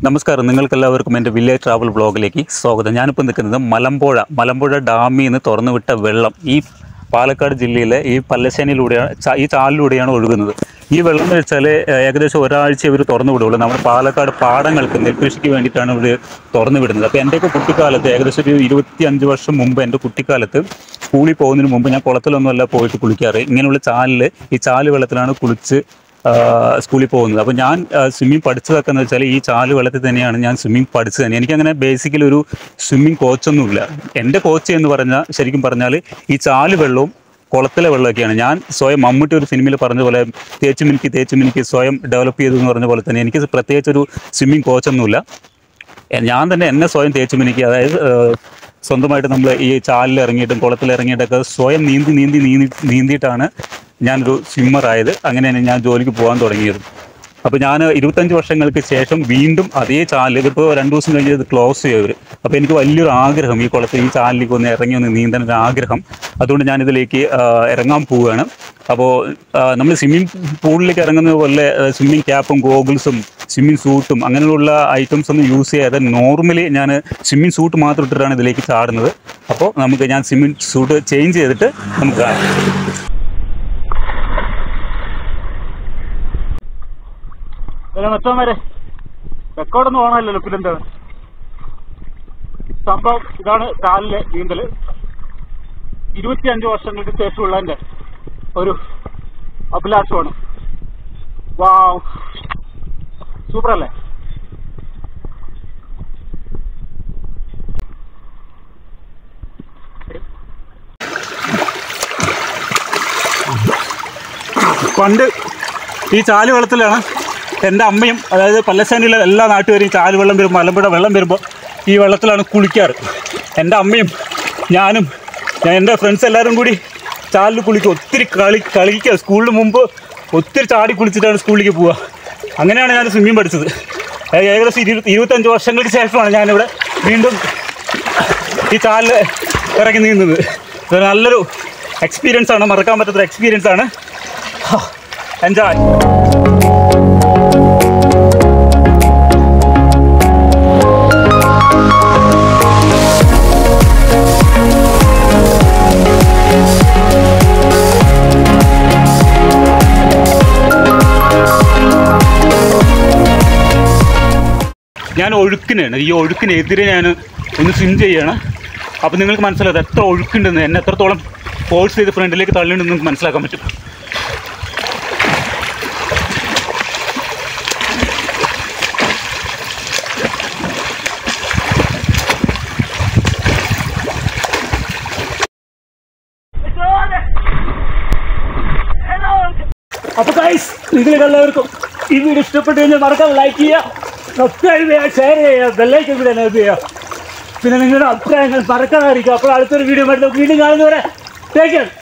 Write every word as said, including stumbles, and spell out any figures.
നമസ്കാരം, നിങ്ങൾക്കെല്ലാവർക്കും എൻ്റെ വില്ലേജ് ട്രാവൽ ബ്ലോഗിലേക്ക് സ്വാഗതം. ഞാനിപ്പോൾ നിൽക്കുന്നത് മലമ്പുഴ മലമ്പുഴ ഡാമിൽ നിന്ന് തുറന്നുവിട്ട വെള്ളം ഈ പാലക്കാട് ജില്ലയിലെ ഈ പല്ലശ്ശേനിയിലൂടെയാണ്, ഈ ചാലിലൂടെയാണ് ഒഴുകുന്നത്. ഈ വെള്ളം എന്ന് വെച്ചാൽ ഏകദേശം ഒരാഴ്ച ഇവർ തുറന്നു വിടുള്ളൂ. നമ്മുടെ പാലക്കാട് പാടങ്ങൾക്ക് നെൽകൃഷിക്ക് വേണ്ടിയിട്ടാണ് ഇവർ തുറന്നു വിടുന്നത്. അപ്പോൾ എൻ്റെയൊക്കെ കുട്ടിക്കാലത്ത്, ഏകദേശം ഒരു ഇരുപത്തി അഞ്ച് വർഷം മുമ്പ് എൻ്റെ കുട്ടിക്കാലത്ത് സ്കൂളിൽ പോകുന്നതിന് മുമ്പ് ഞാൻ കുളത്തിലൊന്നുമല്ല പോയിട്ട് കുളിക്കാറ്. ഇങ്ങനെയുള്ള ചാലിൽ, ഈ ചാല് വെള്ളത്തിലാണ് കുളിച്ച് സ്കൂളിൽ പോകുന്നത്. അപ്പോൾ ഞാൻ സ്വിമ്മിങ് പഠിച്ചതൊക്കെ എന്ന് വെച്ചാൽ ഈ ചാല് വെള്ളത്തിൽ തന്നെയാണ് ഞാൻ സ്വിമ്മിങ് പഠിച്ചത് തന്നെ. എനിക്കങ്ങനെ ബേസിക്കലി ഒരു സ്വിമ്മിങ് കോച്ചൊന്നുമില്ല. എൻ്റെ കോച്ച് എന്ന് പറഞ്ഞാൽ, ശരിക്കും പറഞ്ഞാൽ ഈ ചാല് വെള്ളവും കുളത്തിലെ വെള്ളമൊക്കെയാണ്. ഞാൻ സ്വയം, മമ്മൂട്ടി ഒരു സിനിമയിൽ പറഞ്ഞ പോലെ തേച്ച് മിനിക്ക് തേച്ച് മിനിക്ക് സ്വയം ഡെവലപ്പ് ചെയ്തു എന്ന് പറഞ്ഞ പോലെ തന്നെ എനിക്ക് പ്രത്യേകിച്ചൊരു സ്വിമ്മിങ് കോച്ചൊന്നുമില്ല. ഞാൻ തന്നെ എന്നെ സ്വയം തേച്ച് മിനിക്ക്, അതായത് സ്വന്തമായിട്ട് നമ്മൾ ഈ ചാലിൽ ഇറങ്ങിയിട്ടും കുളത്തിലിറങ്ങിയിട്ടൊക്കെ സ്വയം നീന്തി നീന്തി നീന്തി നീന്തിയിട്ടാണ് ഞാനൊരു സ്വിമ്മറായത്. അങ്ങനെയാണ് ഞാൻ ജോലിക്ക് പോകാൻ തുടങ്ങിയത്. അപ്പോൾ ഞാൻ ഇരുപത്തഞ്ച് വർഷങ്ങൾക്ക് ശേഷം വീണ്ടും അതേ ചാലിൽ, ഇതിപ്പോൾ രണ്ട് ദിവസം കഴിഞ്ഞ് ഇത് ക്ലോസ് ചെയ്തവർ. അപ്പോൾ എനിക്ക് വലിയൊരു ആഗ്രഹം, ഈ കുളത്തിൽ ഈ ചാലിലേക്ക് ഒന്ന് ഇറങ്ങി ഒന്ന് നീന്താൻ ഒരു ആഗ്രഹം. അതുകൊണ്ട് ഞാനിതിലേക്ക് ഇറങ്ങാൻ പോവുകയാണ്. അപ്പോൾ നമ്മൾ സ്വിമ്മിങ് പൂളിലേക്ക് ഇറങ്ങുന്നത് പോലെ സ്വിമ്മിങ് ക്യാപ്പും ഗോഗിൾസും സ്വിമ്മിങ് സൂട്ടും അങ്ങനെയുള്ള ഐറ്റംസ് ഒന്നും യൂസ് ചെയ്യാതെ നോർമലി ഞാൻ സ്വിമ്മിങ് സൂട്ട് മാത്രം ഇട്ടിട്ടാണ് ഇതിലേക്ക് ചാടുന്നത്. അപ്പോൾ നമുക്ക് ഞാൻ സ്വിമ്മിങ് സൂട്ട് ചേഞ്ച് ചെയ്തിട്ട് നമുക്ക് കാണാം. മറ്റവന്മാരെ റെക്കോർഡൊന്നും ഓണമല്ലല്ലോ, പിന്നെന്താണ് സംഭവം? ഇതാണ് ചാലിലെ നീന്തൽ. ഇരുപത്തി അഞ്ച് വർഷങ്ങൾക്ക് ശേഷമുള്ള എൻ്റെ ഒരു അഭിലാഷമാണ്. വാവ്, സൂപ്പറല്ലേ? പണ്ട് ഈ ചാല് വെള്ളത്തിലാണ് എൻ്റെ അമ്മയും, അതായത് പല്ലശ്ശേനിയിലെ എല്ലാ നാട്ടുകാരും ചാല് വെള്ളം വരുമ്പോൾ, മലമ്പുഴ വെള്ളം വരുമ്പോൾ ഈ വെള്ളത്തിലാണ് കുളിക്കാറ്. എൻ്റെ അമ്മയും ഞാനും ഞാൻ എൻ്റെ ഫ്രണ്ട്സ് എല്ലാവരും കൂടി ചാലിൽ കുളിക്കും. ഒത്തിരി കളി കളിക്കുക സ്കൂളിന് മുമ്പ് ഒത്തിരി ചാടി കുളിച്ചിട്ടാണ് സ്കൂളിലേക്ക് പോവുക. അങ്ങനെയാണ് ഞാൻ സ്വിമ്മിങ് പഠിച്ചത്. ഏകദേശം ഇരു ഇരുപത്തഞ്ച് വർഷങ്ങൾക്ക് ശേഷമാണ് ഞാനിവിടെ വീണ്ടും ഈ ചാലിൽ ഇറങ്ങി നീന്തുന്നത്. ഇത് നല്ലൊരു എക്സ്പീരിയൻസ് ആണ്, മറക്കാൻ പറ്റാത്തൊരു എക്സ്പീരിയൻസ് ആണ്. എൻജോയ്. ഞാൻ ഒഴുക്കിനാണ്, ഈ ഒഴുക്കിനെതിരെ ഞാൻ ഒന്ന് സ്വിം ചെയ്യണം. അപ്പോൾ നിങ്ങൾക്ക് മനസ്സിലാവും എത്ര ഒഴുക്കുണ്ടെന്ന്, എന്നെ എത്രത്തോളം ഫോഴ്സ് ചെയ്ത് ഫ്രണ്ടിലേക്ക് തള്ളിയിട്ടുണ്ടെന്ന് നിങ്ങൾക്ക് മനസ്സിലാക്കാൻ പറ്റും. അപ്പോൾ ഗൈസ്, നിങ്ങൾക്കെല്ലാവർക്കും ഈ വീഡിയോ ഇഷ്ടപ്പെട്ടു കഴിഞ്ഞാൽ മറക്കാതെ ലൈക്ക് ചെയ്യുക, സബ്സ്ക്രൈബ് ചെയ്യുക, ഷെയർ ചെയ്യുക, ബെല്ലൈക്കൻ കൂടെ എനേബിൾ ചെയ്യുക. പിന്നെ നിങ്ങളുടെ അഭിപ്രായങ്ങൾ മറക്കാതെ അറിയിക്കുക. അപ്പോൾ അടുത്തൊരു വീഡിയോ വീണ്ടും കാണുന്നവരെ ടേക്ക് കെയർ.